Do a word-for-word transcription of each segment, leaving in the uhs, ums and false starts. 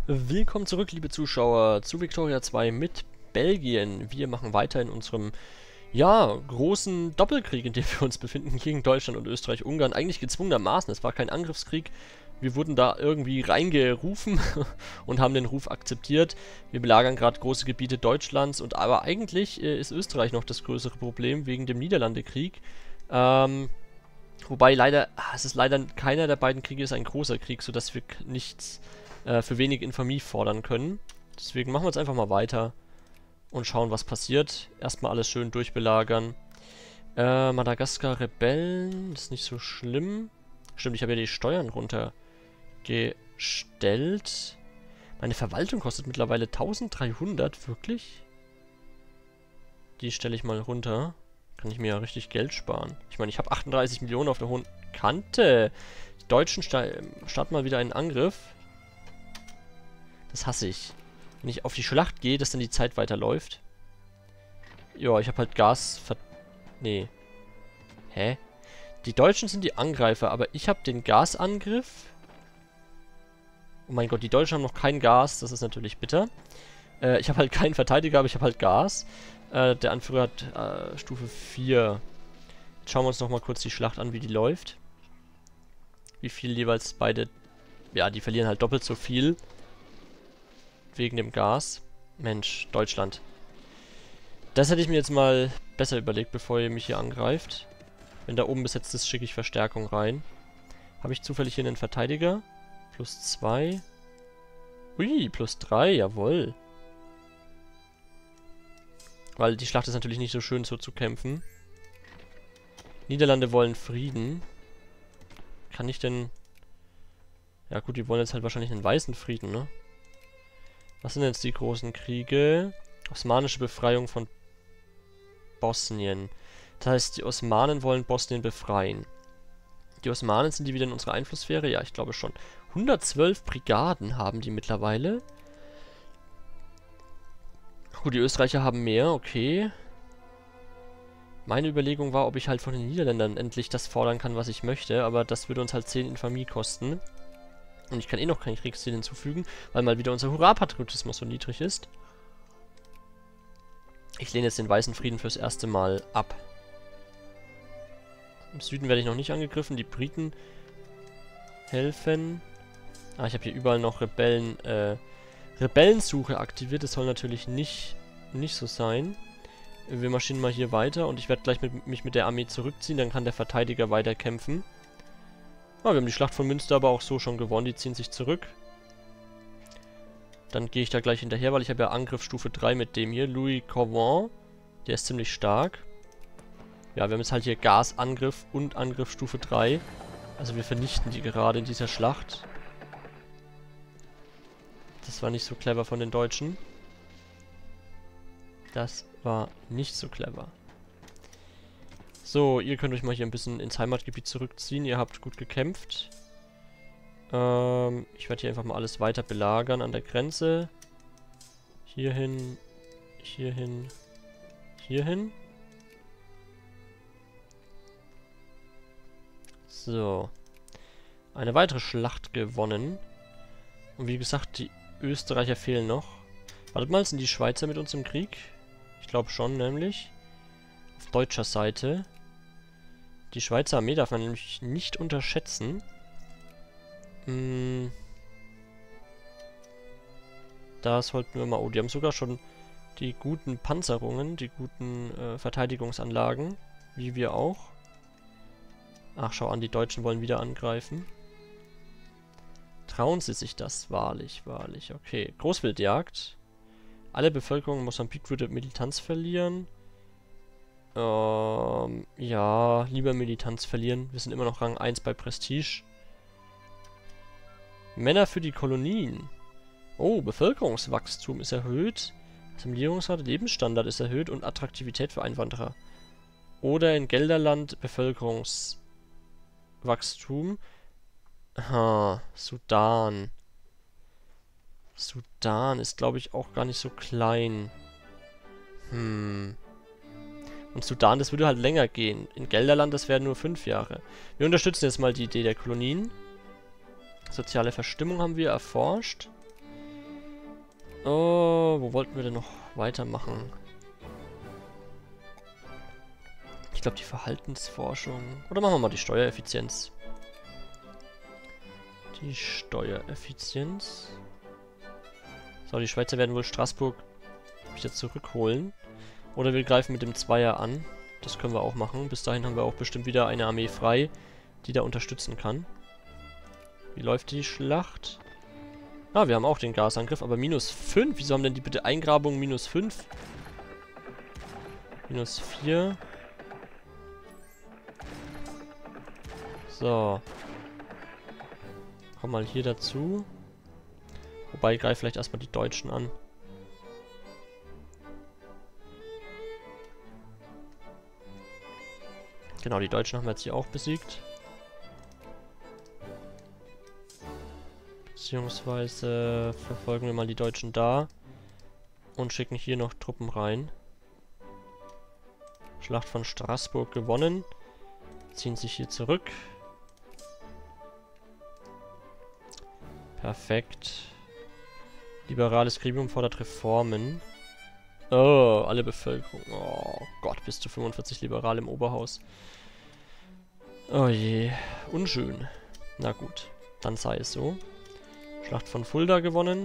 Willkommen zurück, liebe Zuschauer, zu Victoria zwei mit Belgien. Wir machen weiter in unserem, ja, großen Doppelkrieg, in dem wir uns befinden, gegen Deutschland und Österreich-Ungarn. Eigentlich gezwungenermaßen, es war kein Angriffskrieg. Wir wurden da irgendwie reingerufen und haben den Ruf akzeptiert. Wir belagern gerade große Gebiete Deutschlands, und aber eigentlich äh, ist Österreich noch das größere Problem wegen dem Niederlandekrieg. Ähm... Wobei leider, ah, es ist leider keiner der beiden Kriege ist ein großer Krieg, sodass wir nichts äh, für wenig Infamie fordern können. Deswegen machen wir jetzt einfach mal weiter und schauen, was passiert. Erstmal alles schön durchbelagern. Äh, Madagaskar Rebellen, ist nicht so schlimm. Stimmt, ich habe ja die Steuern runtergestellt. Meine Verwaltung kostet mittlerweile eintausenddreihundert, wirklich? Die stelle ich mal runter. Kann ich mir ja richtig Geld sparen. Ich meine, ich habe achtunddreißig Millionen auf der hohen Kante. Die Deutschen sta starten mal wieder einen Angriff. Das hasse ich. Wenn ich auf die Schlacht gehe, dass dann die Zeit weiterläuft. Ja, ich habe halt Gas ver... Nee. Hä? Die Deutschen sind die Angreifer, aber ich habe den Gasangriff. Oh mein Gott, die Deutschen haben noch kein Gas. Das ist natürlich bitter. Äh, ich habe halt keinen Verteidiger, aber ich habe halt Gas. Äh, der Anführer hat äh, Stufe vier. Jetzt schauen wir uns noch mal kurz die Schlacht an, wie die läuft. Wie viel jeweils beide... Ja, die verlieren halt doppelt so viel. Wegen dem Gas. Mensch, Deutschland. Das hätte ich mir jetzt mal besser überlegt, bevor ihr mich hier angreift. Wenn da oben besetzt ist, schicke ich Verstärkung rein. Habe ich zufällig hier einen Verteidiger? Plus zwei. Ui, plus drei, jawohl. Weil die Schlacht ist natürlich nicht so schön, so zu kämpfen. Niederlande wollen Frieden. Kann ich denn... Ja gut, die wollen jetzt halt wahrscheinlich einen weißen Frieden, ne? Was sind jetzt die großen Kriege? Osmanische Befreiung von Bosnien. Das heißt, die Osmanen wollen Bosnien befreien. Die Osmanen, sind die wieder in unserer Einflusssphäre? Ja, ich glaube schon. hundertzwölf Brigaden haben die mittlerweile. Gut, die Österreicher haben mehr, okay. Meine Überlegung war, ob ich halt von den Niederländern endlich das fordern kann, was ich möchte, aber das würde uns halt zehn Infamie kosten. Und ich kann eh noch kein Kriegsziel hinzufügen, weil mal wieder unser Hurra-Patriotismus so niedrig ist. Ich lehne jetzt den weißen Frieden fürs erste Mal ab. Im Süden werde ich noch nicht angegriffen, die Briten helfen. Ah, ich habe hier überall noch Rebellen, äh... Rebellensuche aktiviert, das soll natürlich nicht, nicht so sein. Wir marschieren mal hier weiter und ich werde gleich mit, mich mit der Armee zurückziehen, dann kann der Verteidiger weiter kämpfen. Ah, wir haben die Schlacht von Münster aber auch so schon gewonnen, die ziehen sich zurück. Dann gehe ich da gleich hinterher, weil ich habe ja Angriff Stufe drei mit dem hier, Louis Corvan. Der ist ziemlich stark. Ja, wir haben jetzt halt hier Gasangriff und Angriff Stufe drei. Also wir vernichten die gerade in dieser Schlacht. Das war nicht so clever von den Deutschen. Das war nicht so clever. So, ihr könnt euch mal hier ein bisschen ins Heimatgebiet zurückziehen. Ihr habt gut gekämpft. Ähm, ich werde hier einfach mal alles weiter belagern an der Grenze. Hierhin, hierhin, hierhin. So. Eine weitere Schlacht gewonnen. Und wie gesagt, die Österreicher fehlen noch. Wartet mal, sind die Schweizer mit uns im Krieg? Ich glaube schon, nämlich. Auf deutscher Seite. Die Schweizer Armee darf man nämlich nicht unterschätzen. Hm. Da sollten wir mal... Oh, die haben sogar schon die guten Panzerungen, die guten äh, Verteidigungsanlagen. Wie wir auch. Ach, schau an, die Deutschen wollen wieder angreifen. Trauen sie sich das? Wahrlich, wahrlich. Okay. Großwildjagd. Alle Bevölkerung in Mosambik würde Militanz verlieren. Ähm, ja, lieber Militanz verlieren. Wir sind immer noch Rang eins bei Prestige. Männer für die Kolonien. Oh, Bevölkerungswachstum ist erhöht. Assimilierungsrate, Lebensstandard ist erhöht und Attraktivität für Einwanderer. Oder in Gelderland Bevölkerungswachstum. Ha, Sudan. Sudan ist, glaube ich, auch gar nicht so klein. Hm. Und Sudan, das würde halt länger gehen. In Gelderland, das wären nur fünf Jahre. Wir unterstützen jetzt mal die Idee der Kolonien. Soziale Verstimmung haben wir erforscht. Oh, wo wollten wir denn noch weitermachen? Ich glaube, die Verhaltensforschung. Oder machen wir mal die Steuereffizienz. Die Steuereffizienz. So, die Schweizer werden wohl Straßburg wieder zurückholen. Oder wir greifen mit dem Zweier an. Das können wir auch machen. Bis dahin haben wir auch bestimmt wieder eine Armee frei, die da unterstützen kann. Wie läuft die Schlacht? Ah, wir haben auch den Gasangriff, aber minus fünf. Wieso haben denn die bitte Eingrabungen minus fünf? minus vier. So. Komm mal hier dazu. Wobei, greif vielleicht erstmal die Deutschen an. Genau, die Deutschen haben wir jetzt hier auch besiegt. Beziehungsweise verfolgen wir mal die Deutschen da. Und schicken hier noch Truppen rein. Schlacht von Straßburg gewonnen. Ziehen sich hier zurück. Perfekt. Liberales Gremium fordert Reformen. Oh, alle Bevölkerung. Oh Gott, bis zu fünfundvierzig Liberale im Oberhaus. Oh je, unschön. Na gut, dann sei es so. Schlacht von Fulda gewonnen.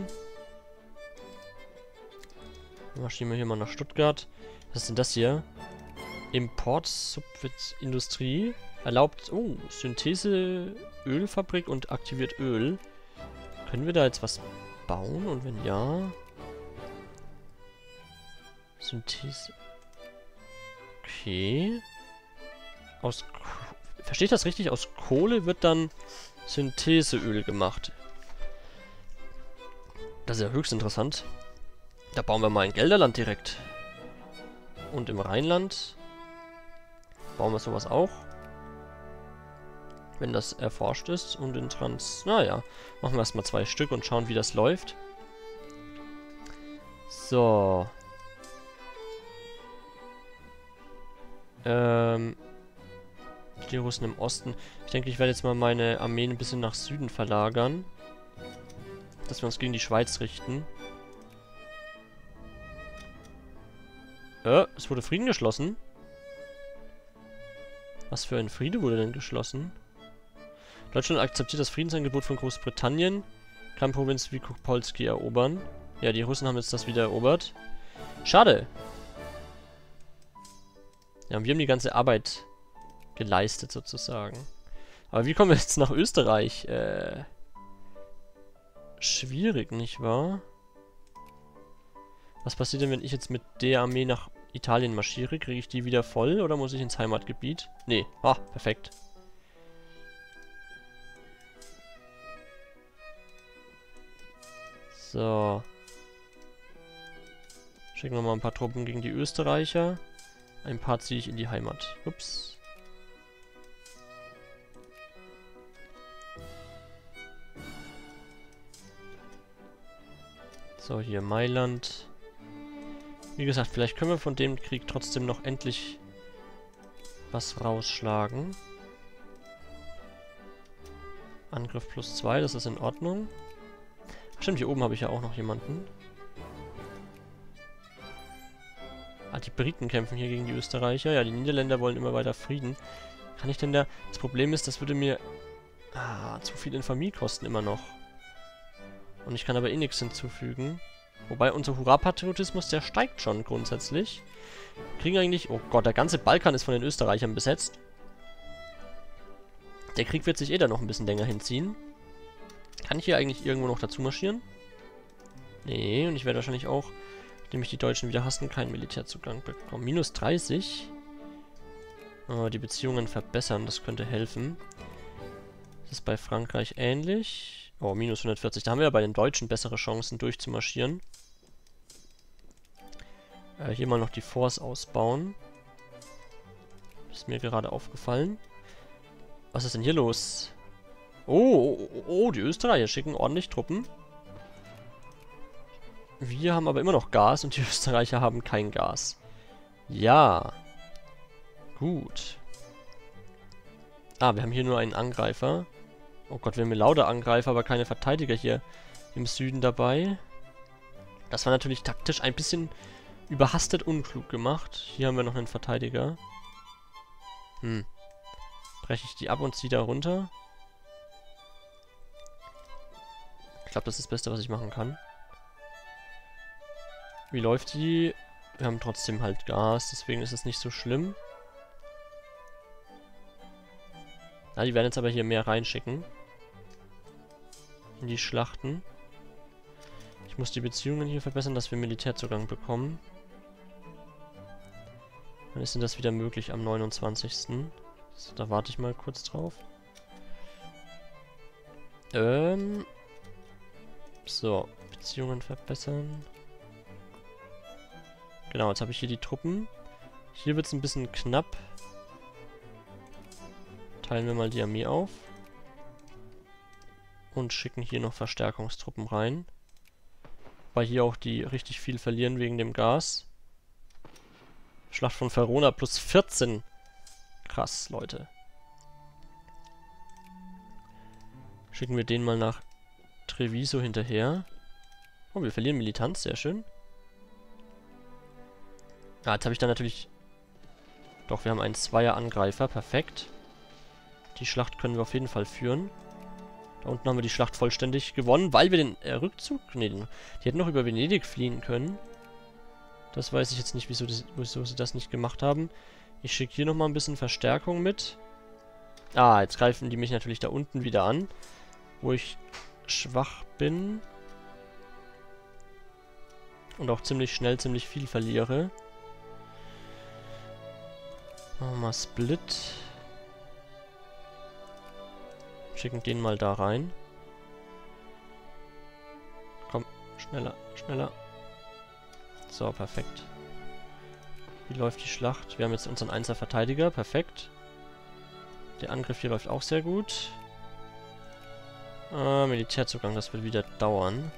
Dann marschieren wir hier mal nach Stuttgart. Was ist denn das hier? Import-Subindustrie erlaubt, oh, Synthese-Ölfabrik und aktiviert Öl. Können wir da jetzt was bauen? Und wenn ja... Synthese... Okay... Aus... Verstehe ich das richtig? Aus Kohle wird dann Syntheseöl gemacht. Das ist ja höchst interessant. Da bauen wir mal in Gelderland direkt. Und im Rheinland bauen wir sowas auch. Wenn das erforscht ist. Und in Trans... Naja, machen wir erstmal zwei Stück und schauen, wie das läuft. So. Ähm... Die Russen im Osten. Ich denke, ich werde jetzt mal meine Armeen ein bisschen nach Süden verlagern. Dass wir uns gegen die Schweiz richten. Äh, es wurde Frieden geschlossen. Was für ein Friede wurde denn geschlossen? Deutschland akzeptiert das Friedensangebot von Großbritannien. Kann Provinz Wielkopolski erobern. Ja, die Russen haben jetzt das wieder erobert. Schade. Ja, wir haben die ganze Arbeit geleistet sozusagen. Aber wie kommen wir jetzt nach Österreich? Äh, schwierig, nicht wahr? Was passiert denn, wenn ich jetzt mit der Armee nach Italien marschiere? Kriege ich die wieder voll oder muss ich ins Heimatgebiet? Nee. Ah, perfekt. So. Schicken wir mal ein paar Truppen gegen die Österreicher. Ein paar ziehe ich in die Heimat. Ups. So, hier Mailand. Wie gesagt, vielleicht können wir von dem Krieg trotzdem noch endlich was rausschlagen. Angriff plus zwei, das ist in Ordnung. Ach, stimmt, hier oben habe ich ja auch noch jemanden. Ah, die Briten kämpfen hier gegen die Österreicher. Ja, die Niederländer wollen immer weiter Frieden. Kann ich denn da... Das Problem ist, das würde mir... Ah, zu viel Infamie kosten immer noch. Und ich kann aber eh nichts hinzufügen. Wobei unser Hurra-Patriotismus, der steigt schon grundsätzlich. Kriegen eigentlich... Oh Gott, der ganze Balkan ist von den Österreichern besetzt. Der Krieg wird sich eh dann noch ein bisschen länger hinziehen. Kann ich hier eigentlich irgendwo noch dazu marschieren? Nee, und ich werde wahrscheinlich auch, nachdem ich die Deutschen wieder hassen, keinen Militärzugang bekommen. Minus dreißig. Oh, die Beziehungen verbessern, das könnte helfen. Das ist bei Frankreich ähnlich. Oh, minus hundertvierzig. Da haben wir ja bei den Deutschen bessere Chancen durchzumarschieren. Äh, hier mal noch die Force ausbauen. Ist mir gerade aufgefallen. Was ist denn hier los? Oh, oh, oh, die Österreicher schicken ordentlich Truppen. Wir haben aber immer noch Gas und die Österreicher haben kein Gas. Ja. Gut. Ah, wir haben hier nur einen Angreifer. Oh Gott, wir haben hier lauter Angreifer, aber keine Verteidiger hier im Süden dabei. Das war natürlich taktisch ein bisschen überhastet unklug gemacht. Hier haben wir noch einen Verteidiger. Hm. Breche ich die ab und ziehe da runter? Ich glaube, das ist das Beste, was ich machen kann. Wie läuft die? Wir haben trotzdem halt Gas, deswegen ist es nicht so schlimm. Na, die werden jetzt aber hier mehr reinschicken. In die Schlachten. Ich muss die Beziehungen hier verbessern, dass wir Militärzugang bekommen. Wann ist denn das wieder möglich? Am neunundzwanzigsten So, da warte ich mal kurz drauf. Ähm. So, Beziehungen verbessern. Genau, jetzt habe ich hier die Truppen. Hier wird es ein bisschen knapp. Teilen wir mal die Armee auf. Und schicken hier noch Verstärkungstruppen rein. Weil hier auch die richtig viel verlieren wegen dem Gas. Schlacht von Verona plus vierzehn. Krass, Leute. Schicken wir den mal nach Treviso hinterher. Oh, wir verlieren Militanz, sehr schön. Ah, jetzt habe ich dann natürlich... Doch, wir haben einen Zweier-Angreifer, perfekt. Die Schlacht können wir auf jeden Fall führen. Da unten haben wir die Schlacht vollständig gewonnen, weil wir den äh, Rückzug... Ne, den, die hätten noch über Venedig fliehen können. Das weiß ich jetzt nicht, wieso, das, wieso sie das nicht gemacht haben. Ich schicke hier nochmal ein bisschen Verstärkung mit. Ah, jetzt greifen die mich natürlich da unten wieder an. Wo ich schwach bin. Und auch ziemlich schnell ziemlich viel verliere. Machen wir mal Split. Schicken den mal da rein. Komm, schneller, schneller. So, perfekt. Wie läuft die Schlacht? Wir haben jetzt unseren Einser Verteidiger, perfekt. Der Angriff hier läuft auch sehr gut. Ah, Militärzugang, das wird wieder dauern.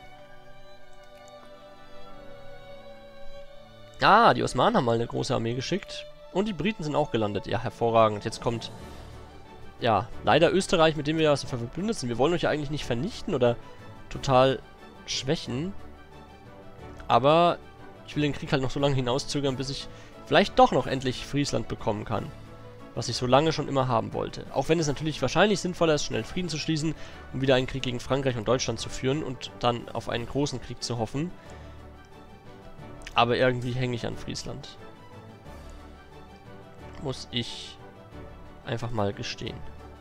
Ah, die Osmanen haben mal eine große Armee geschickt. Und die Briten sind auch gelandet. Ja, hervorragend. Jetzt kommt... Ja, leider Österreich, mit dem wir ja so verbündet sind. Wir wollen euch ja eigentlich nicht vernichten oder total schwächen. Aber ich will den Krieg halt noch so lange hinauszögern, bis ich vielleicht doch noch endlich Friesland bekommen kann. Was ich so lange schon immer haben wollte. Auch wenn es natürlich wahrscheinlich sinnvoller ist, schnell Frieden zu schließen, um wieder einen Krieg gegen Frankreich und Deutschland zu führen und dann auf einen großen Krieg zu hoffen. Aber irgendwie hänge ich an Friesland. Muss ich einfach mal gestehen.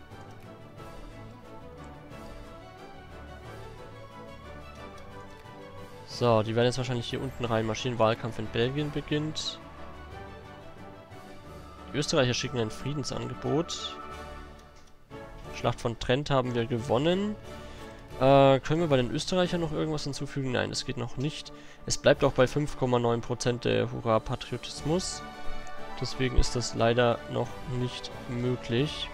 So, die werden jetzt wahrscheinlich hier unten reinmarschieren. Wahlkampf in Belgien beginnt. Die Österreicher schicken ein Friedensangebot. Schlacht von Trent haben wir gewonnen. Äh, können wir bei den Österreichern noch irgendwas hinzufügen? Nein, das geht noch nicht. Es bleibt auch bei fünf Komma neun Prozent der Hurra-Patriotismus. Deswegen ist das leider noch nicht möglich.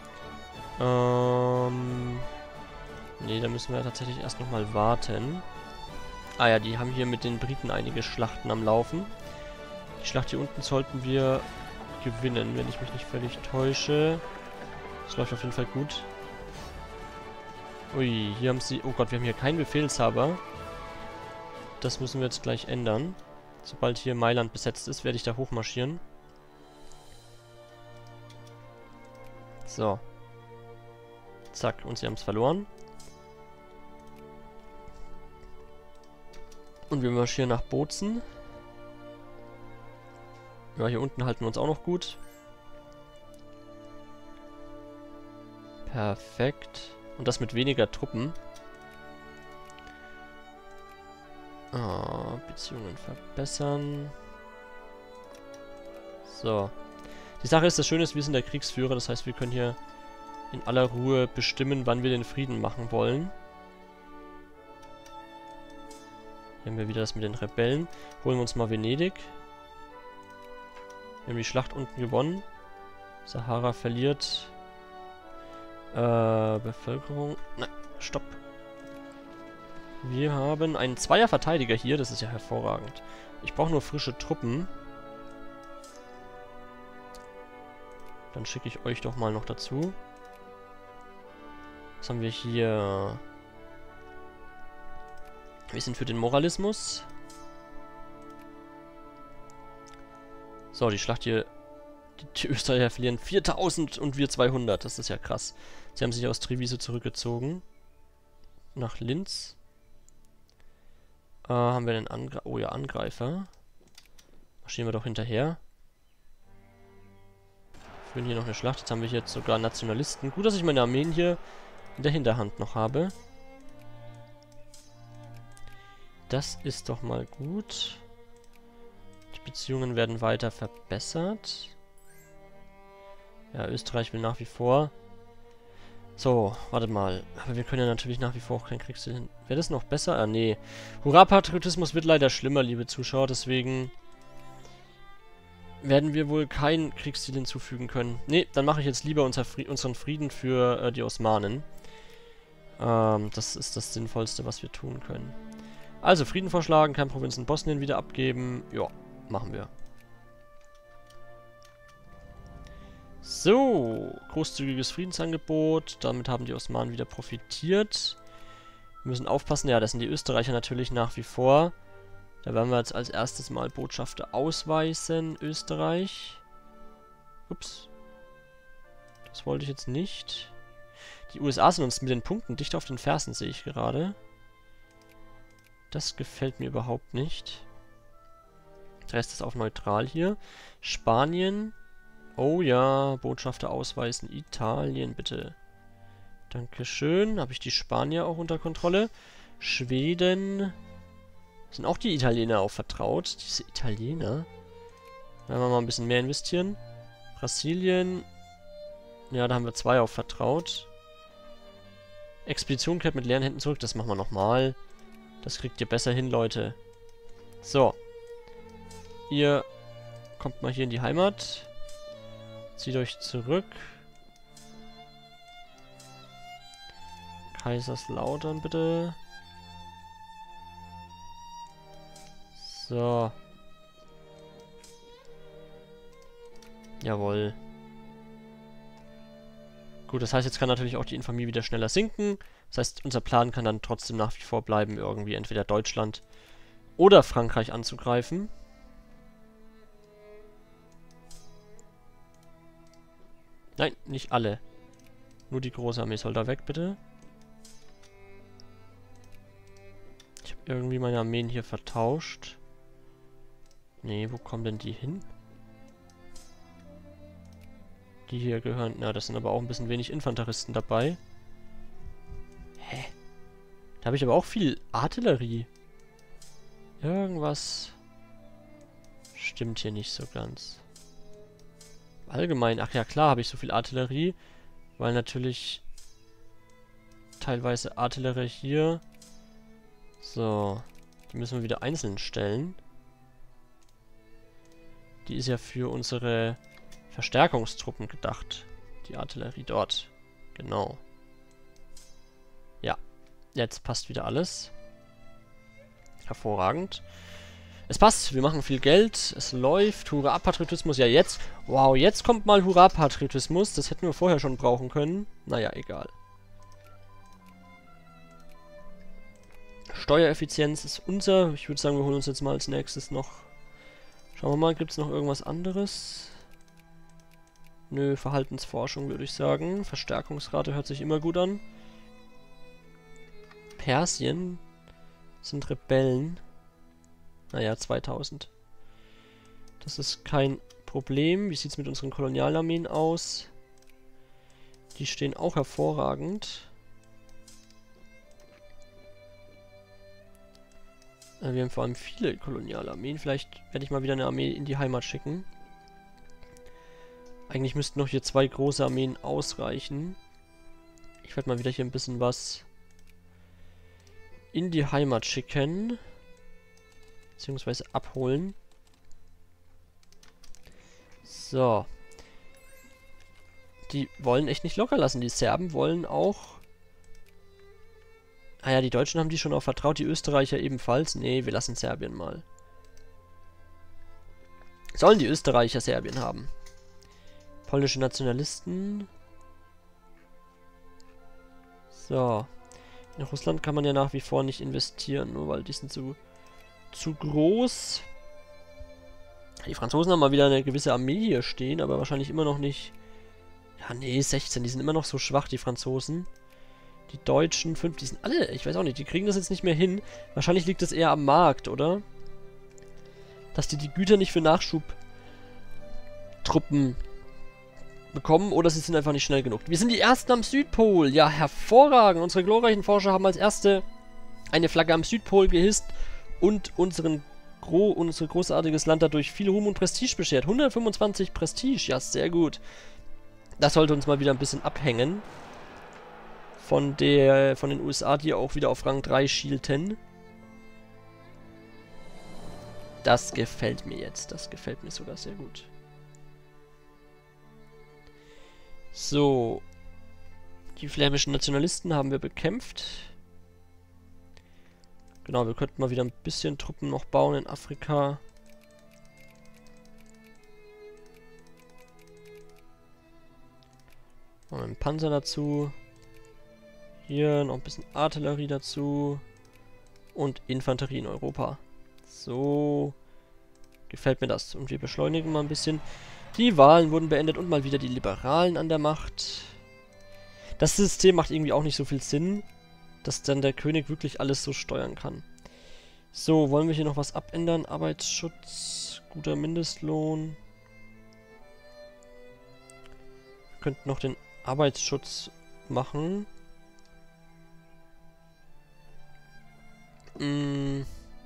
Ähm... Ne, da müssen wir tatsächlich erst nochmal warten. Ah ja, die haben hier mit den Briten einige Schlachten am Laufen. Die Schlacht hier unten sollten wir gewinnen, wenn ich mich nicht völlig täusche. Das läuft auf jeden Fall gut. Ui, hier haben sie... Oh Gott, wir haben hier keinen Befehlshaber. Das müssen wir jetzt gleich ändern. Sobald hier Mailand besetzt ist, werde ich da hochmarschieren. So. Zack, und sie haben es verloren. Und wir marschieren nach Bozen. Ja, hier unten halten wir uns auch noch gut. Perfekt. Und das mit weniger Truppen. Ah, Beziehungen verbessern. So. Die Sache ist, das Schöne ist, wir sind der Kriegsführer. Das heißt, wir können hier in aller Ruhe bestimmen, wann wir den Frieden machen wollen. Hier haben wir wieder das mit den Rebellen. Holen wir uns mal Venedig. Wir haben die Schlacht unten gewonnen. Sahara verliert. Äh, Bevölkerung. Nein, stopp. Wir haben einen Zweier-Verteidiger hier. Das ist ja hervorragend. Ich brauche nur frische Truppen. Dann schicke ich euch doch mal noch dazu. Was haben wir hier? Wir sind für den Moralismus. So, die Schlacht hier... Die, die Österreicher verlieren viertausend und wir zweihundert. Das ist ja krass. Sie haben sich aus Treviso zurückgezogen. Nach Linz. Äh, haben wir einen Angreifer? Oh ja, Angreifer. Marschieren wir doch hinterher. Führen hier noch eine Schlacht. Jetzt haben wir hier jetzt sogar Nationalisten. Gut, dass ich meine Armeen hier in der Hinterhand noch habe. Das ist doch mal gut. Die Beziehungen werden weiter verbessert. Ja, Österreich will nach wie vor. So, warte mal. Aber wir können ja natürlich nach wie vor auch kein Kriegsziel hin. Wäre das noch besser? Ah, nee. Hurra-Patriotismus wird leider schlimmer, liebe Zuschauer. Deswegen werden wir wohl kein Kriegsziel hinzufügen können. Nee, dann mache ich jetzt lieber unser Fri unseren Frieden für äh, die Osmanen. Ähm, das ist das Sinnvollste, was wir tun können. Also, Frieden vorschlagen, keine Provinz in Bosnien wieder abgeben. Ja, machen wir. So, großzügiges Friedensangebot. Damit haben die Osmanen wieder profitiert. Wir müssen aufpassen. Ja, das sind die Österreicher natürlich nach wie vor. Da werden wir jetzt als erstes mal Botschafter ausweisen. Österreich. Ups. Das wollte ich jetzt nicht. Die U S A sind uns mit den Punkten dicht auf den Fersen, sehe ich gerade. Das gefällt mir überhaupt nicht. Der Rest ist auf neutral hier. Spanien. Oh ja, Botschafter ausweisen. Italien, bitte. Dankeschön. Habe ich die Spanier auch unter Kontrolle? Schweden. Sind auch die Italiener auch vertraut? Diese Italiener. Da werden wir mal ein bisschen mehr investieren. Brasilien. Ja, da haben wir zwei auf vertraut. Expedition kehrt mit leeren Händen zurück. Das machen wir nochmal. Das kriegt ihr besser hin, Leute. So. Ihr kommt mal hier in die Heimat. Zieht euch zurück. Kaiserslautern, bitte. So. Jawohl. Gut, das heißt, jetzt kann natürlich auch die Infamie wieder schneller sinken. Das heißt, unser Plan kann dann trotzdem nach wie vor bleiben, irgendwie entweder Deutschland oder Frankreich anzugreifen. Nein, nicht alle. Nur die große Armee soll da weg, bitte. Ich habe irgendwie meine Armeen hier vertauscht. Nee, wo kommen denn die hin? Die hier gehören... Na, das sind aber auch ein bisschen wenig Infanteristen dabei. Hä? Da habe ich aber auch viel Artillerie. Irgendwas stimmt hier nicht so ganz. Allgemein, ach ja klar, habe ich so viel Artillerie, weil natürlich teilweise Artillerie hier. So, die müssen wir wieder einzeln stellen. Die ist ja für unsere Verstärkungstruppen gedacht. Die Artillerie dort. Genau. Ja, jetzt passt wieder alles. Hervorragend. Es passt, wir machen viel Geld, es läuft. Hurra-Patriotismus, ja jetzt. Wow, jetzt kommt mal Hurra-Patriotismus. Das hätten wir vorher schon brauchen können. Naja, egal. Steuereffizienz ist unser. Ich würde sagen, wir holen uns jetzt mal als nächstes noch... Schauen wir mal, gibt es noch irgendwas anderes? Nö, Verhaltensforschung würde ich sagen. Verstärkungsrate hört sich immer gut an. Persien sind Rebellen. Naja, zweitausend. Das ist kein Problem. Wie sieht es mit unseren Kolonialarmeen aus? Die stehen auch hervorragend. Äh, wir haben vor allem viele Kolonialarmeen. Vielleicht werde ich mal wieder eine Armee in die Heimat schicken. Eigentlich müssten noch hier zwei große Armeen ausreichen. Ich werde mal wieder hier ein bisschen was in die Heimat schicken. Beziehungsweise abholen. So. Die wollen echt nicht locker lassen. Die Serben wollen auch... Ah ja, die Deutschen haben die schon auch vertraut. Die Österreicher ebenfalls. Nee, wir lassen Serbien mal. Sollen die Österreicher Serbien haben? Polnische Nationalisten. So. In Russland kann man ja nach wie vor nicht investieren, nur weil die sind zu... zu groß. Die Franzosen haben mal wieder eine gewisse Armee hier stehen, aber wahrscheinlich immer noch nicht... Ja, nee, sechzehn, die sind immer noch so schwach, die Franzosen. Die Deutschen, fünf, die sind alle... Ich weiß auch nicht, die kriegen das jetzt nicht mehr hin. Wahrscheinlich liegt das eher am Markt, oder? Dass die die Güter nicht für Nachschubtruppen bekommen, oder sie sind einfach nicht schnell genug. Wir sind die Ersten am Südpol. Ja, hervorragend. Unsere glorreichen Forscher haben als Erste eine Flagge am Südpol gehisst und unseren Gro unser großartiges Land dadurch viel Ruhm und Prestige beschert. hundertfünfundzwanzig Prestige, ja, sehr gut. Das sollte uns mal wieder ein bisschen abhängen von der von den U S A, die auch wieder auf Rang drei schielten. Das gefällt mir jetzt. Das gefällt mir sogar sehr gut. So. Die flämischen Nationalisten haben wir bekämpft. Genau, wir könnten mal wieder ein bisschen Truppen noch bauen in Afrika. Noch einen Panzer dazu. Hier noch ein bisschen Artillerie dazu. Und Infanterie in Europa. So. Gefällt mir das. Und wir beschleunigen mal ein bisschen. Die Wahlen wurden beendet und mal wieder die Liberalen an der Macht. Das System macht irgendwie auch nicht so viel Sinn, dass dann der König wirklich alles so steuern kann. So, wollen wir hier noch was abändern? Arbeitsschutz, guter Mindestlohn. Wir könnten noch den Arbeitsschutz machen. Hm.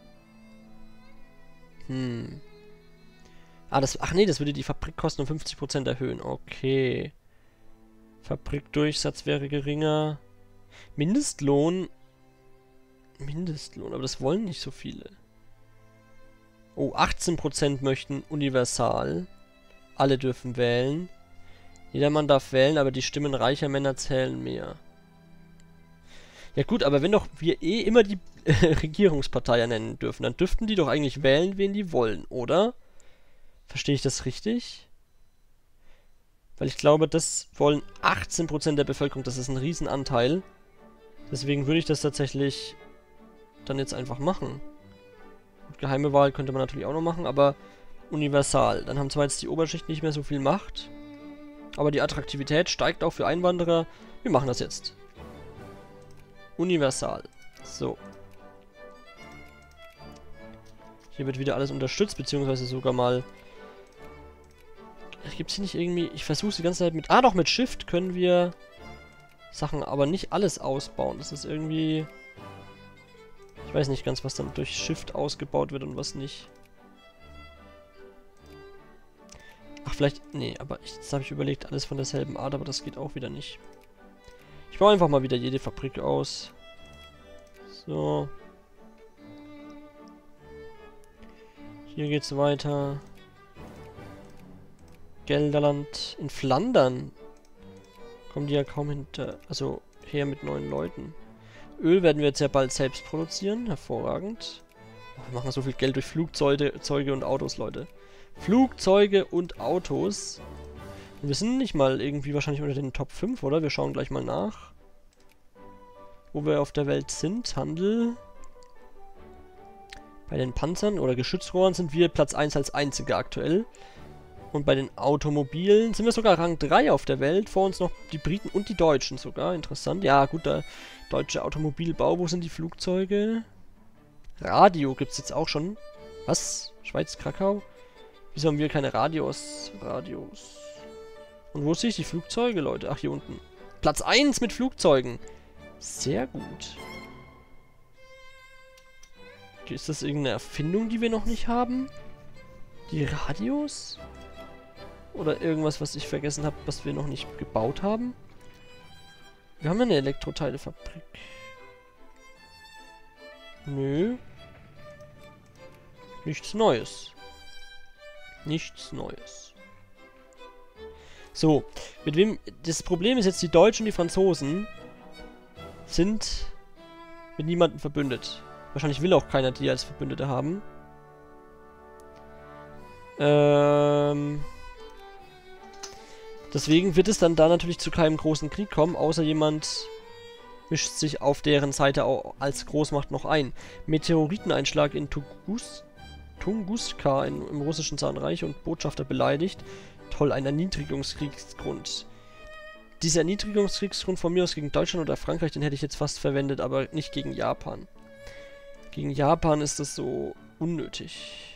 Hm. Ah, das... Ach nee, das würde die Fabrikkosten um fünfzig Prozent erhöhen. Okay. Fabrikdurchsatz wäre geringer. Mindestlohn... Mindestlohn, aber das wollen nicht so viele. Oh, achtzehn Prozent möchten universal. Alle dürfen wählen. Jedermann darf wählen, aber die Stimmen reicher Männer zählen mehr. Ja gut, aber wenn doch wir eh immer die Regierungspartei ernennen dürfen, dann dürften die doch eigentlich wählen, wen die wollen, oder? Verstehe ich das richtig? Weil ich glaube, das wollen achtzehn Prozent der Bevölkerung, das ist ein Riesenanteil. Deswegen würde ich das tatsächlich dann jetzt einfach machen. Und geheime Wahl könnte man natürlich auch noch machen, aber universal. Dann haben zwar jetzt die Oberschicht nicht mehr so viel Macht, aber die Attraktivität steigt auch für Einwanderer. Wir machen das jetzt. Universal. So. Hier wird wieder alles unterstützt, beziehungsweise sogar mal... Gibt es hier nicht irgendwie... Ich versuche es die ganze Zeit mit... Ah, doch, mit Shift können wir Sachen, aber nicht alles ausbauen. Das ist irgendwie... Ich weiß nicht ganz, was dann durch Shift ausgebaut wird und was nicht. Ach, vielleicht... Nee, aber ich, jetzt habe ich überlegt, alles von derselben Art, aber das geht auch wieder nicht. Ich baue einfach mal wieder jede Fabrik aus. So. Hier geht's weiter. Gelderland. In Flandern kommen die ja kaum hinter... Also, her mit neuen Leuten. Öl werden wir jetzt ja bald selbst produzieren. Hervorragend. Oh, wir machen so viel Geld durch Flugzeuge Zeuge und Autos, Leute. Flugzeuge und Autos. Und wir sind nicht mal irgendwie wahrscheinlich unter den Top fünf, oder? Wir schauen gleich mal nach. Wo wir auf der Welt sind. Handel. Bei den Panzern oder Geschützrohren sind wir Platz eins als einzige aktuell. Und bei den Automobilen sind wir sogar Rang drei auf der Welt. Vor uns noch die Briten und die Deutschen sogar. Interessant. Ja, gut, der deutsche Automobilbau. Wo sind die Flugzeuge? Radio gibt es jetzt auch schon. Was? Schweiz, Krakau? Wieso haben wir keine Radios? Radios. Und wo sehe ich die Flugzeuge, Leute? Ach, hier unten. Platz eins mit Flugzeugen. Sehr gut. Ist das irgendeine Erfindung, die wir noch nicht haben? Die Radios? Oder irgendwas, was ich vergessen habe, was wir noch nicht gebaut haben? Wir haben ja eine Elektroteilefabrik. Nö. Nichts Neues. Nichts Neues. So, mit wem... Das Problem ist jetzt, die Deutschen und die Franzosen sind mit niemandem verbündet. Wahrscheinlich will auch keiner die als Verbündete haben. Ähm... Deswegen wird es dann da natürlich zu keinem großen Krieg kommen, außer jemand mischt sich auf deren Seite auch als Großmacht noch ein. Meteoriteneinschlag in Toulouse. Tunguska in, im russischen Zarenreich und Botschafter beleidigt. Toll, ein Erniedrigungskriegsgrund. Dieser Erniedrigungskriegsgrund von mir aus gegen Deutschland oder Frankreich, den hätte ich jetzt fast verwendet, aber nicht gegen Japan. Gegen Japan ist das so unnötig.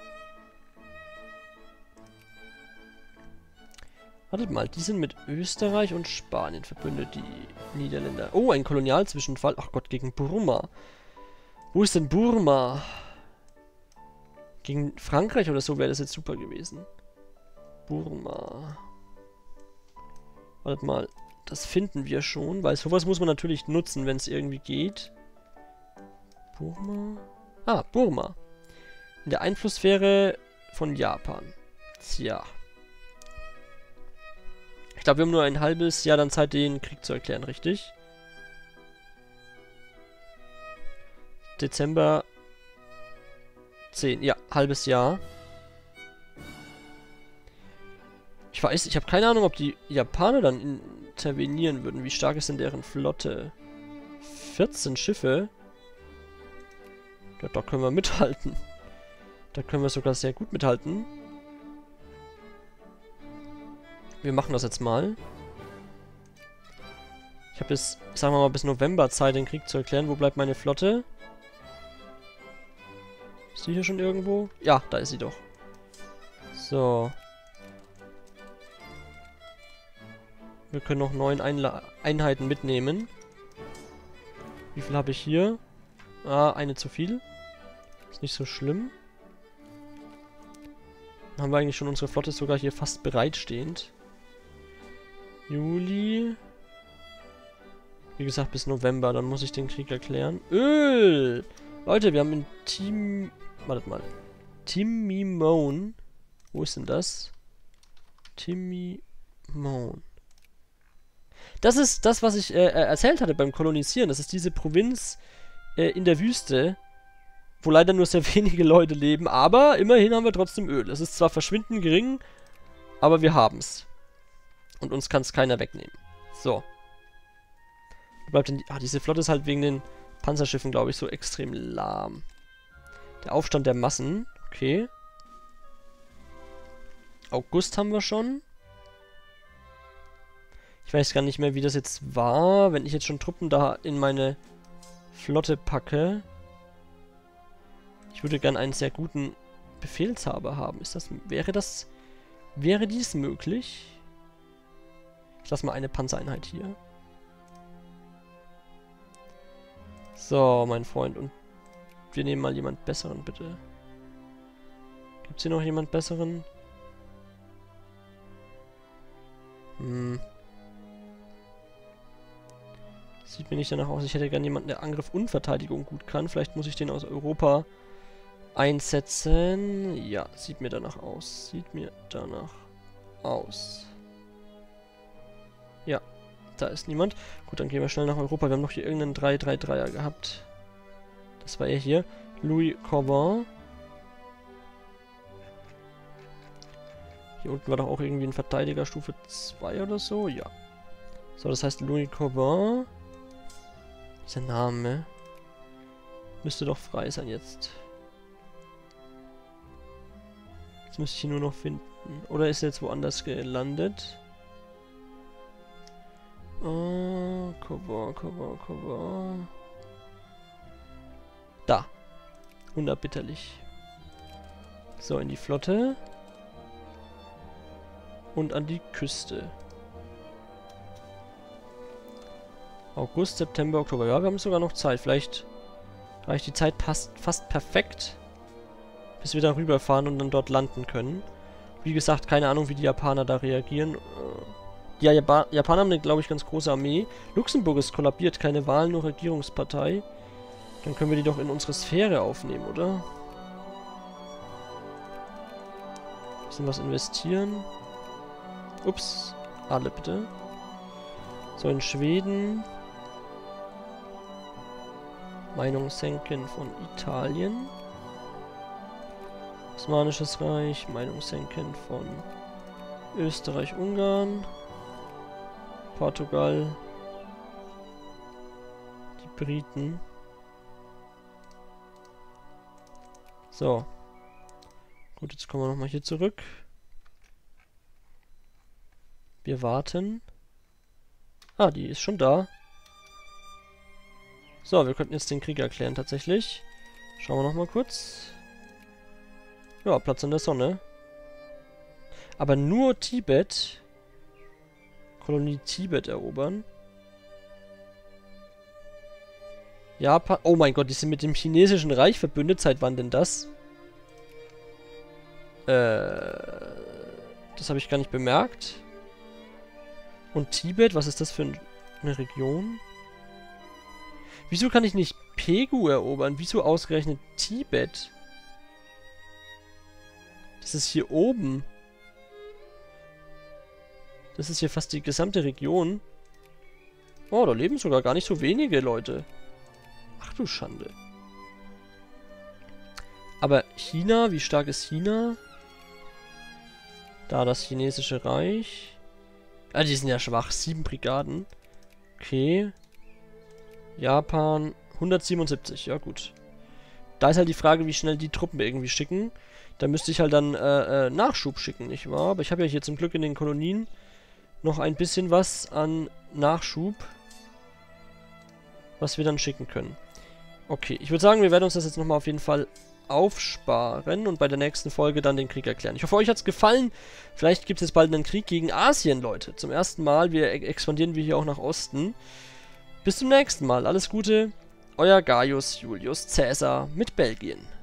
Wartet mal, die sind mit Österreich und Spanien verbündet, die Niederländer. Oh, ein Kolonialzwischenfall. Ach Gott, gegen Burma. Wo ist denn Burma? Gegen Frankreich oder so wäre das jetzt super gewesen. Burma. Wartet mal, das finden wir schon, weil sowas muss man natürlich nutzen, wenn es irgendwie geht. Burma? Ah, Burma. In der Einflusssphäre von Japan. Tja. Ich glaube, wir haben nur ein halbes Jahr dann Zeit, den Krieg zu erklären, richtig? Dezember zehn. Ja, halbes Jahr. Ich weiß, ich habe keine Ahnung, ob die Japaner dann intervenieren würden. Wie stark ist denn deren Flotte? vierzehn Schiffe? Ja, da können wir mithalten. Da können wir sogar sehr gut mithalten. Wir machen das jetzt mal. Ich habe bis, sagen wir mal, bis November Zeit, den Krieg zu erklären. Wo bleibt meine Flotte? Ist die hier schon irgendwo? Ja, da ist sie doch. So. Wir können noch neun Einla Einheiten mitnehmen. Wie viel habe ich hier? Ah, eine zu viel. Ist nicht so schlimm. Dann haben wir eigentlich schon unsere Flotte sogar hier fast bereitstehend. Juli. Wie gesagt, bis November. Dann muss ich den Krieg erklären. Öl! Leute, wir haben ein Team... Wartet mal. Timimon. Wo ist denn das? Timimon. Das ist das, was ich äh, erzählt hatte beim Kolonisieren. Das ist diese Provinz äh, in der Wüste, wo leider nur sehr wenige Leute leben. Aber immerhin haben wir trotzdem Öl. Es ist zwar verschwindend gering, aber wir haben es. Und uns kann es keiner wegnehmen. So. Wo bleibt denn die... Ah, diese Flotte ist halt wegen den Panzerschiffen, glaube ich, so extrem lahm. Der Aufstand der Massen. Okay. August haben wir schon. Ich weiß gar nicht mehr, wie das jetzt war. Wenn ich jetzt schon Truppen da in meine Flotte packe. Ich würde gern einen sehr guten Befehlshaber haben. Ist das... Wäre das... Wäre dies möglich? Ich lasse mal eine Panzereinheit hier. So, mein Freund. Und wir nehmen mal jemand Besseren, bitte. Gibt es hier noch jemand Besseren? Hm. Sieht mir nicht danach aus. Ich hätte gerne jemanden, der Angriff und Verteidigung gut kann. Vielleicht muss ich den aus Europa einsetzen. Ja, sieht mir danach aus. Sieht mir danach aus. Ja, da ist niemand. Gut, dann gehen wir schnell nach Europa. Wir haben noch hier irgendeinen drei drei dreier gehabt. Das war er hier. Louis Corbin. Hier unten war doch auch irgendwie ein Verteidiger Stufe zwei oder so. Ja. So, das heißt Louis Corbin. Dieser Name müsste doch frei sein jetzt. Jetzt müsste ich ihn nur noch finden. Oder ist er jetzt woanders gelandet? Oh, Corbin, Corbin, Corbin. Da. Unerbitterlich. So, in die Flotte. Und an die Küste. August, September, Oktober. Ja, wir haben sogar noch Zeit. Vielleicht reicht die Zeit passt fast perfekt, bis wir da rüberfahren und dann dort landen können. Wie gesagt, keine Ahnung, wie die Japaner da reagieren. Die Jap Japaner haben eine, glaube ich, ganz große Armee. Luxemburg ist kollabiert. Keine Wahl, nur Regierungspartei. Dann können wir die doch in unsere Sphäre aufnehmen, oder? Bisschen was investieren. Ups. Alle bitte. So, in Schweden. Meinung senken von Italien. Osmanisches Reich. Meinung senken von Österreich-Ungarn. Portugal. Die Briten. So. Gut, jetzt kommen wir nochmal hier zurück. Wir warten. Ah, die ist schon da. So, wir könnten jetzt den Krieg erklären tatsächlich. Schauen wir nochmal kurz. Ja, Platz in der Sonne. Aber nur Tibet. Kolonie Tibet erobern. Japan. Oh mein Gott, die sind mit dem chinesischen Reich verbündet. Seit wann denn das? Äh. Das habe ich gar nicht bemerkt. Und Tibet, was ist das für ein, eine Region? Wieso kann ich nicht Pegu erobern? Wieso ausgerechnet Tibet? Das ist hier oben. Das ist hier fast die gesamte Region. Oh, da leben sogar gar nicht so wenige Leute. Ach du Schande. Aber China, wie stark ist China? Da das chinesische Reich. Ah, die sind ja schwach. Sieben Brigaden. Okay. Japan hundertsiebenundsiebzig. Ja, gut. Da ist halt die Frage, wie schnell die Truppen irgendwie schicken. Da müsste ich halt dann äh, äh, Nachschub schicken, nicht wahr? Aber ich habe ja hier zum Glück in den Kolonien noch ein bisschen was an Nachschub, was wir dann schicken können. Okay, ich würde sagen, wir werden uns das jetzt nochmal auf jeden Fall aufsparen und bei der nächsten Folge dann den Krieg erklären. Ich hoffe, euch hat es gefallen. Vielleicht gibt es jetzt bald einen Krieg gegen Asien, Leute. Zum ersten Mal. Wir expandieren wir hier auch nach Osten. Bis zum nächsten Mal. Alles Gute. Euer Gaius Julius Caesar mit Belgien.